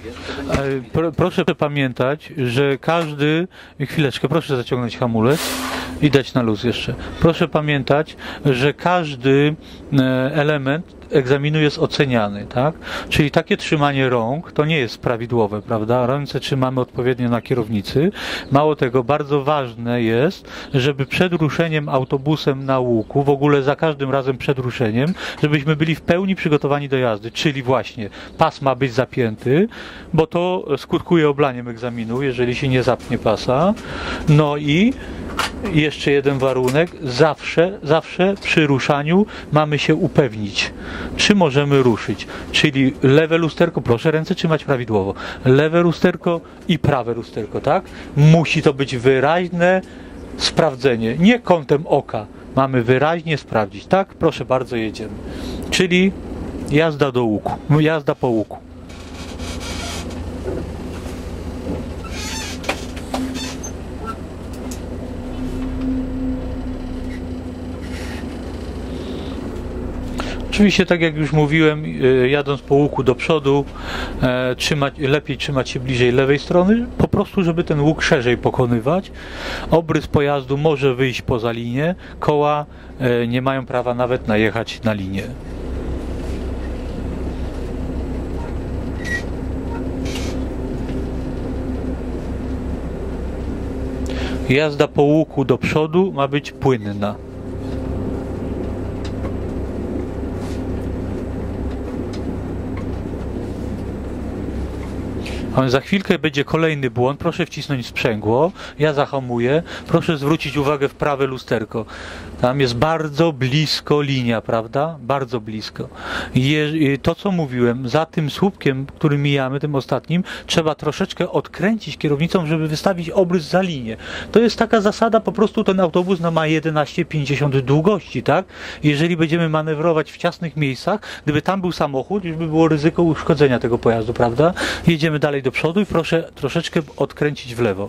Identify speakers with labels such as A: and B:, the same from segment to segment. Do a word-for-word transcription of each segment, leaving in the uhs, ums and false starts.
A: Pro, proszę pamiętać, że każdy... Chwileczkę, proszę zaciągnąć hamulec i dać na luz jeszcze. Proszę pamiętać, że każdy element egzaminu jest oceniany, tak? Czyli takie trzymanie rąk to nie jest prawidłowe, prawda? Ręce trzymamy odpowiednio na kierownicy. Mało tego, bardzo ważne jest, żeby przed ruszeniem autobusem na łuku, w ogóle za każdym razem przed ruszeniem, żebyśmy byli w pełni przygotowani do jazdy, czyli właśnie pas ma być zapięty, bo to skutkuje oblaniem egzaminu, jeżeli się nie zapnie pasa. No i jeszcze jeden warunek, zawsze, zawsze przy ruszaniu mamy się upewnić, czy możemy ruszyć, czyli lewe lusterko, proszę ręce trzymać prawidłowo, lewe lusterko i prawe lusterko, tak? Musi to być wyraźne sprawdzenie, nie kątem oka, mamy wyraźnie sprawdzić, tak? Proszę bardzo, jedziemy, czyli jazda do łuku, jazda po łuku. Oczywiście, tak jak już mówiłem, jadąc po łuku do przodu, e, trzymać, lepiej trzymać się bliżej lewej strony, po prostu, żeby ten łuk szerzej pokonywać. Obrys pojazdu może wyjść poza linię, koła e, nie mają prawa nawet najechać na linię. Jazda po łuku do przodu ma być płynna. Za chwilkę będzie kolejny błąd, proszę wcisnąć sprzęgło, ja zahamuję, proszę zwrócić uwagę w prawe lusterko. Tam jest bardzo blisko linia, prawda? Bardzo blisko. Je, to co mówiłem, za tym słupkiem, który mijamy, tym ostatnim, trzeba troszeczkę odkręcić kierownicą, żeby wystawić obrys za linię. To jest taka zasada, po prostu ten autobus no, ma jedenaście pięćdziesiąt długości, tak? Jeżeli będziemy manewrować w ciasnych miejscach, gdyby tam był samochód, już by było ryzyko uszkodzenia tego pojazdu, prawda? Jedziemy dalej do przodu i proszę troszeczkę odkręcić w lewo.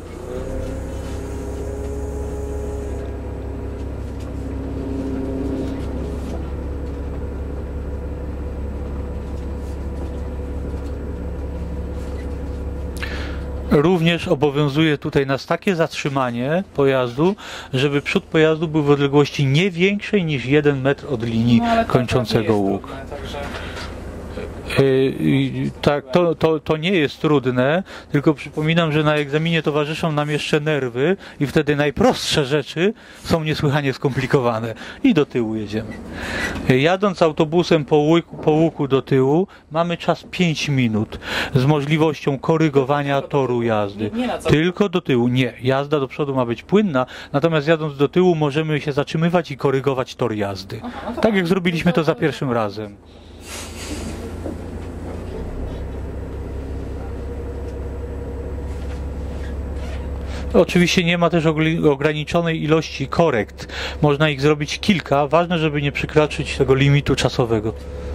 A: Również obowiązuje tutaj nas takie zatrzymanie pojazdu, żeby przód pojazdu był w odległości nie większej niż jeden metr od linii no, kończącego łuk. Yy, tak, to, to, to nie jest trudne, tylko przypominam, że na egzaminie towarzyszą nam jeszcze nerwy i wtedy najprostsze rzeczy są niesłychanie skomplikowane. I do tyłu jedziemy. Jadąc autobusem po łuku, po łuku do tyłu mamy czas pięć minut z możliwością korygowania toru jazdy. Tylko do tyłu. Nie. Jazda do przodu ma być płynna, natomiast jadąc do tyłu możemy się zatrzymywać i korygować tor jazdy. Tak jak zrobiliśmy to za pierwszym razem. Oczywiście nie ma też ograniczonej ilości korekt. Można ich zrobić kilka. Ważne, żeby nie przekroczyć tego limitu czasowego.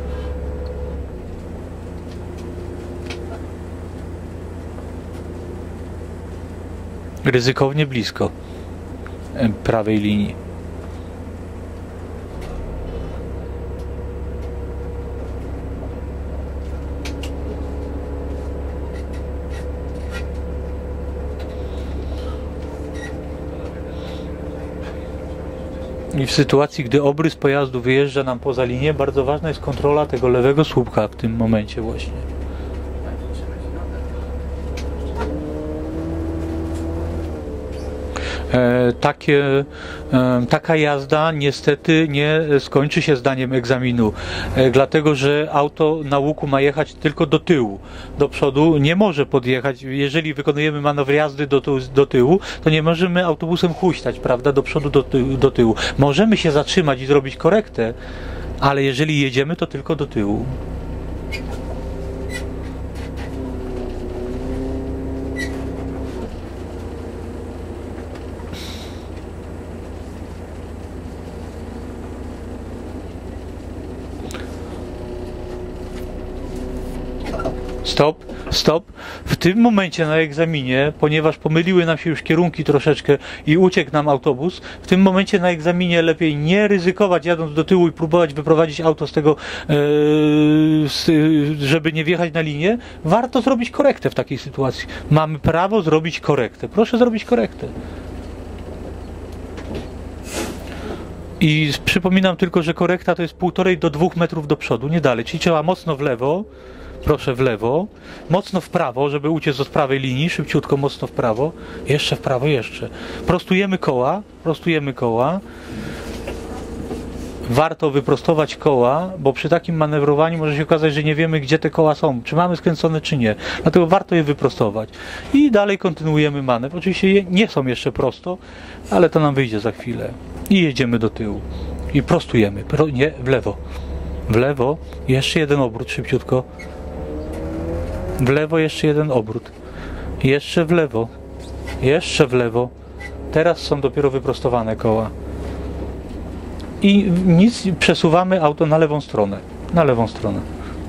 A: Ryzykownie blisko prawej linii. I w sytuacji, gdy obrys pojazdu wyjeżdża nam poza linię, bardzo ważna jest kontrola tego lewego słupka w tym momencie właśnie. E, takie, e, taka jazda niestety nie skończy się zdaniem egzaminu, e, dlatego że auto na łuku ma jechać tylko do tyłu, do przodu nie może podjechać. Jeżeli wykonujemy manewr jazdy do, do tyłu, to nie możemy autobusem huśtać, prawda, do przodu, do, do tyłu. Możemy się zatrzymać i zrobić korektę, ale jeżeli jedziemy, to tylko do tyłu. Stop, stop. W tym momencie na egzaminie, ponieważ pomyliły nam się już kierunki troszeczkę i uciekł nam autobus, w tym momencie na egzaminie lepiej nie ryzykować jadąc do tyłu i próbować wyprowadzić auto z tego, żeby nie wjechać na linię. Warto zrobić korektę w takiej sytuacji. Mamy prawo zrobić korektę. Proszę zrobić korektę. I przypominam tylko, że korekta to jest półtorej do dwóch metrów do przodu, nie dalej. Czyli trzeba mocno w lewo, proszę w lewo, mocno w prawo, żeby uciec od prawej linii, szybciutko, mocno w prawo, jeszcze w prawo, jeszcze. Prostujemy koła, prostujemy koła. Warto wyprostować koła, bo przy takim manewrowaniu może się okazać, że nie wiemy, gdzie te koła są, czy mamy skręcone, czy nie. Dlatego warto je wyprostować. I dalej kontynuujemy manewr. Oczywiście nie są jeszcze prosto, ale to nam wyjdzie za chwilę. I jedziemy do tyłu. I prostujemy. Pro, nie, w lewo. W lewo. Jeszcze jeden obrót, szybciutko. W lewo jeszcze jeden obrót. Jeszcze w lewo. Jeszcze w lewo. Teraz są dopiero wyprostowane koła. I nic, przesuwamy auto na lewą stronę. Na lewą stronę.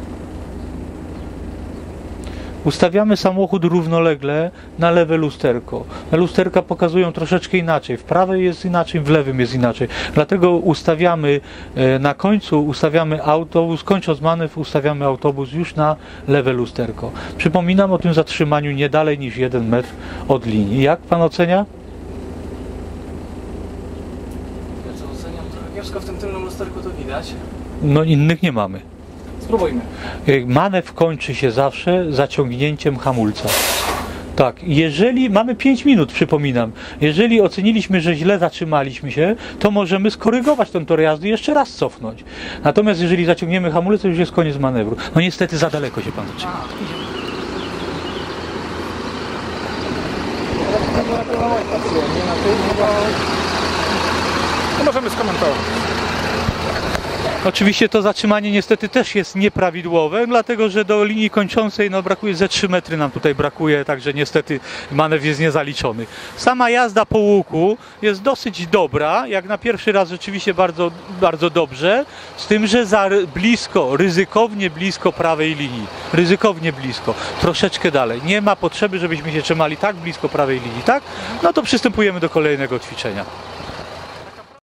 A: Ustawiamy samochód równolegle na lewe lusterko. Lusterka pokazują troszeczkę inaczej. W prawej jest inaczej, w lewym jest inaczej. Dlatego ustawiamy na końcu, ustawiamy autobus, kończąc manewr, ustawiamy autobus już na lewe lusterko. Przypominam o tym zatrzymaniu nie dalej niż jeden metr od linii. Jak pan ocenia?
B: Ja co oceniam trochę kiepsko, w tym tylnym lusterku to widać.
A: No innych nie mamy.
B: Spróbujmy.
A: Manewr kończy się zawsze zaciągnięciem hamulca. Tak, jeżeli mamy pięć minut, przypominam, jeżeli oceniliśmy, że źle zatrzymaliśmy się, to możemy skorygować ten tor jazdy i jeszcze raz cofnąć. Natomiast jeżeli zaciągniemy hamulec, to już jest koniec manewru. No niestety za daleko się pan zatrzyma.
B: No możemy skomentować.
A: Oczywiście to zatrzymanie niestety też jest nieprawidłowe, dlatego że do linii kończącej no, brakuje ze trzy metry nam tutaj brakuje, także niestety manewr jest niezaliczony. Sama jazda po łuku jest dosyć dobra, jak na pierwszy raz rzeczywiście bardzo, bardzo dobrze, z tym, że za blisko, ryzykownie blisko prawej linii, ryzykownie blisko, troszeczkę dalej. Nie ma potrzeby, żebyśmy się trzymali tak blisko prawej linii, tak? No to przystępujemy do kolejnego ćwiczenia.